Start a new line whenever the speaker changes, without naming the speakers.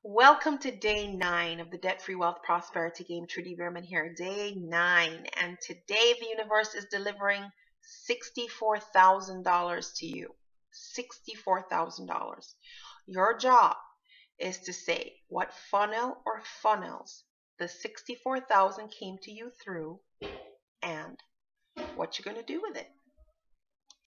Welcome to day 9 of the Debt Free Wealth Prosperity Game. Trudy Beerman here, day 9. And today the universe is delivering $64,000 to you. $64,000. Your job is to say what funnel or funnels the 64,000 came to you through and what you're going to do with it.